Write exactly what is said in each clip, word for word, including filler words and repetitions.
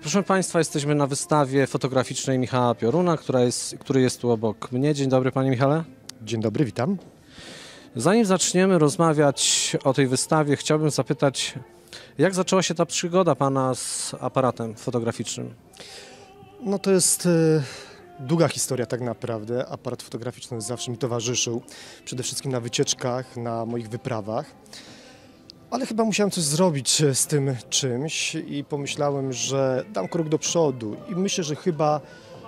Proszę Państwa, jesteśmy na wystawie fotograficznej Michała Pioruna, która jest, który jest tu obok mnie. Dzień dobry, Panie Michale. Dzień dobry, witam. Zanim zaczniemy rozmawiać o tej wystawie, chciałbym zapytać, jak zaczęła się ta przygoda Pana z aparatem fotograficznym? No to jest e, długa historia tak naprawdę. Aparat fotograficzny zawsze mi towarzyszył, przede wszystkim na wycieczkach, na moich wyprawach. Ale chyba musiałem coś zrobić z tym czymś i pomyślałem, że dam krok do przodu i myślę, że chyba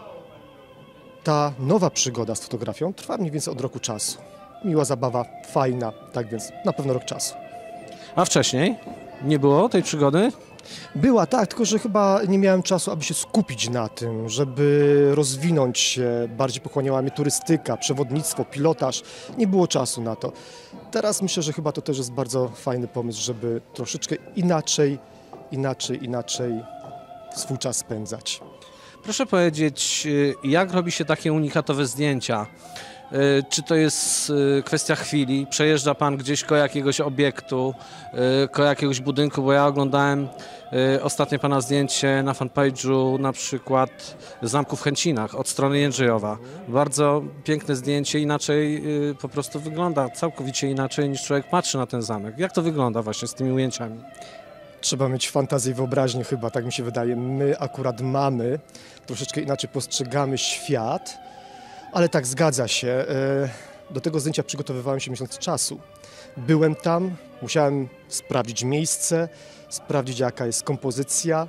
ta nowa przygoda z fotografią trwa mniej więcej od roku czasu. Miła zabawa, fajna, tak więc na pewno rok czasu. A wcześniej? Nie było tej przygody? Była, tak, tylko że chyba nie miałem czasu, aby się skupić na tym, żeby rozwinąć się. Bardziej pochłaniała mnie turystyka, przewodnictwo, pilotaż. Nie było czasu na to. Teraz myślę, że chyba to też jest bardzo fajny pomysł, żeby troszeczkę inaczej, inaczej, inaczej swój czas spędzać. Proszę powiedzieć, jak robi się takie unikatowe zdjęcia? Czy to jest kwestia chwili? Przejeżdża Pan gdzieś koło jakiegoś obiektu, koło jakiegoś budynku, bo ja oglądałem ostatnie Pana zdjęcie na fanpage'u na przykład Zamku w Chęcinach od strony Jędrzejowa. Bardzo piękne zdjęcie, inaczej po prostu wygląda, całkowicie inaczej niż człowiek patrzy na ten zamek. Jak to wygląda właśnie z tymi ujęciami? Trzeba mieć fantazję i wyobraźnię chyba, tak mi się wydaje. My akurat mamy, troszeczkę inaczej postrzegamy świat. Ale tak, zgadza się. Do tego zdjęcia przygotowywałem się miesiąc czasu. Byłem tam, musiałem sprawdzić miejsce, sprawdzić jaka jest kompozycja.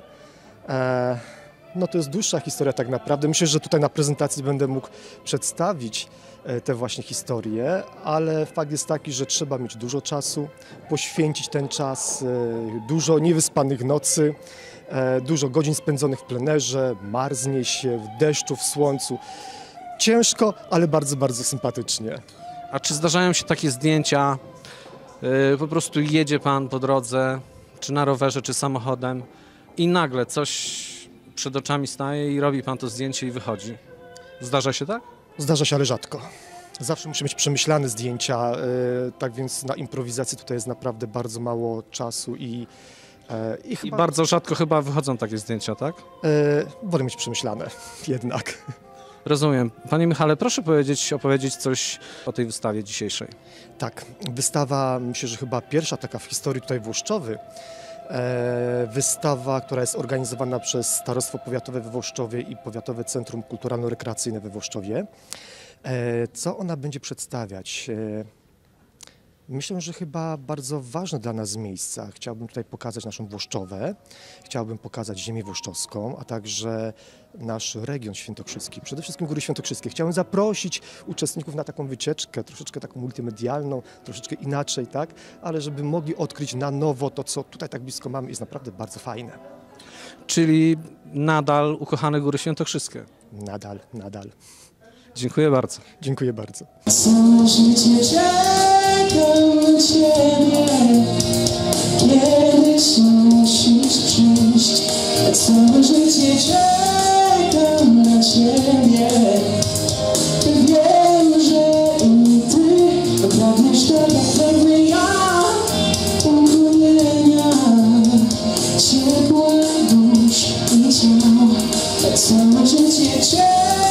No to jest dłuższa historia tak naprawdę. Myślę, że tutaj na prezentacji będę mógł przedstawić te właśnie historie, ale fakt jest taki, że trzeba mieć dużo czasu, poświęcić ten czas, dużo niewyspanych nocy, dużo godzin spędzonych w plenerze, marznie się w deszczu, w słońcu. Ciężko, ale bardzo, bardzo sympatycznie. A czy zdarzają się takie zdjęcia, yy, po prostu jedzie Pan po drodze, czy na rowerze, czy samochodem i nagle coś przed oczami staje i robi Pan to zdjęcie i wychodzi? Zdarza się tak? Zdarza się, ale rzadko. Zawsze muszę mieć przemyślane zdjęcia, yy, tak więc na improwizację tutaj jest naprawdę bardzo mało czasu i yy, I, chyba, I bardzo rzadko chyba wychodzą takie zdjęcia, tak? Yy, wolę mieć przemyślane, jednak. Rozumiem. Panie Michale, proszę powiedzieć, opowiedzieć coś o tej wystawie dzisiejszej. Tak, wystawa, myślę, że chyba pierwsza taka w historii tutaj w Włoszczowie. E, wystawa, która jest organizowana przez Starostwo Powiatowe we Włoszczowie i Powiatowe Centrum Kulturalno-Rekreacyjne we Włoszczowie. E, co ona będzie przedstawiać? E, Myślę, że chyba bardzo ważne dla nas miejsca. Chciałbym tutaj pokazać naszą Włoszczowę, chciałbym pokazać ziemię włoszczowską, a także nasz region świętokrzyski, przede wszystkim Góry Świętokrzyskie. Chciałem zaprosić uczestników na taką wycieczkę, troszeczkę taką multimedialną, troszeczkę inaczej, tak, ale żeby mogli odkryć na nowo to, co tutaj tak blisko mamy, jest naprawdę bardzo fajne. Czyli nadal ukochane Góry Świętokrzyskie? Nadal, nadal. Dziękuję bardzo. Dziękuję bardzo. Całe życie czekam na Ciebie, kiedyś musisz przyjść. Całe życie czekam na Ciebie, wiem, że i Ty pragniesz tak jak pragnę ja, umówienia, ciepła dusz i ciał. Całe życie czekam.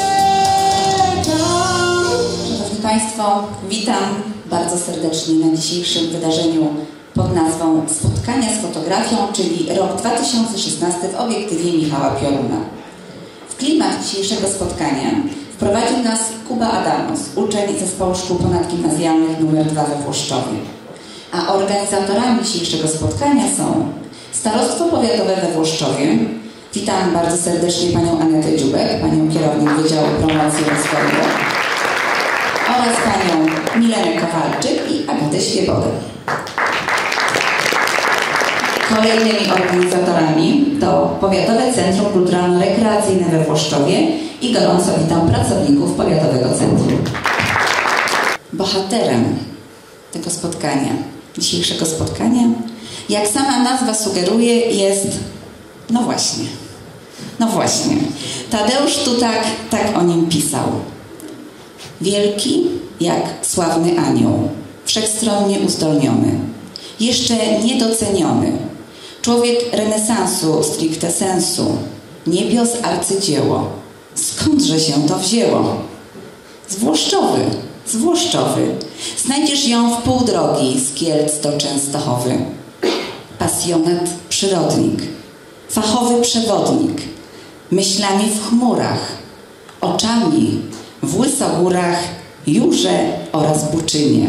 Państwo, witam bardzo serdecznie na dzisiejszym wydarzeniu pod nazwą Spotkania z fotografią, czyli rok dwa tysiące szesnasty w obiektywie Michała Pioruna. W klimat dzisiejszego spotkania wprowadził nas Kuba Adamos, uczeń Zespołu Szkół Ponadgimnazjalnych numer dwa we Włoszczowie. A organizatorami dzisiejszego spotkania są Starostwo Powiatowe we Włoszczowie. Witam bardzo serdecznie Panią Anetę Dziubek, Panią Kierownik Wydziału Promocji Rozwoju, oraz Panią Milenę Kowalczyk i Agatę Świebodę. Kolejnymi organizatorami to Powiatowe Centrum Kulturalno-Rekreacyjne we Włoszczowie i gorąco witam pracowników Powiatowego Centrum. Bohaterem tego spotkania, dzisiejszego spotkania, jak sama nazwa sugeruje, jest, no właśnie, no właśnie, Tadeusz Tutak tak o nim pisał. Wielki jak sławny anioł, wszechstronnie uzdolniony, jeszcze niedoceniony, człowiek renesansu stricte sensu, niebios arcydzieło. Skądże się to wzięło? Z Włoszczowy, z Włoszczowy. Znajdziesz ją w pół drogi z Kielc do Częstochowy. Pasjonat przyrodnik, fachowy przewodnik, myślami w chmurach, oczami w Łysogórach, Jurze oraz Buczynie.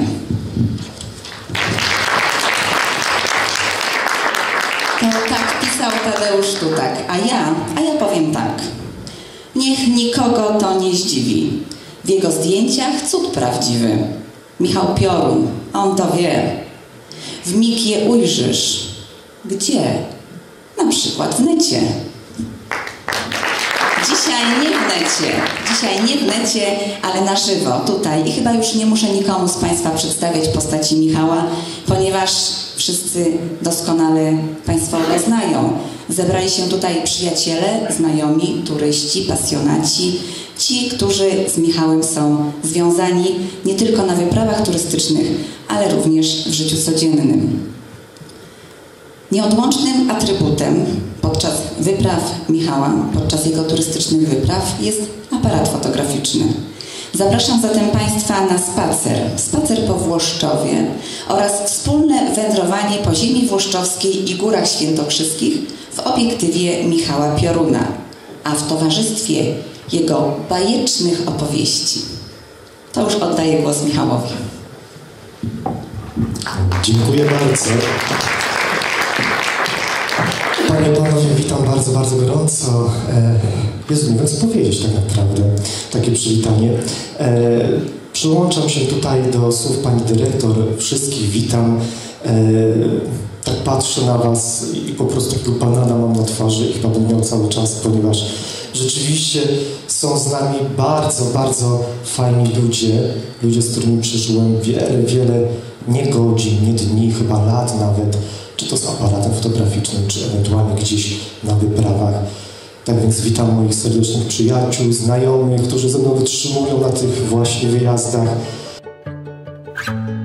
To tak pisał Tadeusz Tutak, a ja, a ja powiem tak. Niech nikogo to nie zdziwi. W jego zdjęciach cud prawdziwy. Michał Piorun, on to wie. W mig je ujrzysz. Gdzie? Na przykład w necie. Dzisiaj nie w necie, dzisiaj nie w necie, ale na żywo, tutaj. I chyba już nie muszę nikomu z Państwa przedstawiać postaci Michała, ponieważ wszyscy doskonale Państwo go znają. Zebrali się tutaj przyjaciele, znajomi, turyści, pasjonaci, ci, którzy z Michałem są związani nie tylko na wyprawach turystycznych, ale również w życiu codziennym. Nieodłącznym atrybutem podczas wypraw Michała, podczas jego turystycznych wypraw jest aparat fotograficzny. Zapraszam zatem Państwa na spacer, spacer po Włoszczowie oraz wspólne wędrowanie po ziemi włoszczowskiej i Górach Świętokrzyskich w obiektywie Michała Pioruna, a w towarzystwie jego bajecznych opowieści. To już oddaję głos Michałowi. Dziękuję bardzo. Panie i Panowie, witam bardzo, bardzo gorąco. E, Jezu, nie wiem co powiedzieć tak naprawdę, takie przywitanie. E, przyłączam się tutaj do słów Pani Dyrektor, wszystkich witam. E, tak patrzę na Was i po prostu takiego banana mam na twarzy i chyba będę miał cały czas, ponieważ rzeczywiście są z nami bardzo, bardzo fajni ludzie, ludzie, z którymi przeżyłem wiele, wiele nie godzin, nie dni, chyba lat nawet, czy to z aparatem fotograficznym, czy ewentualnie gdzieś na wyprawach. Tak więc witam moich serdecznych przyjaciół, znajomych, którzy ze mną wytrzymują na tych właśnie wyjazdach.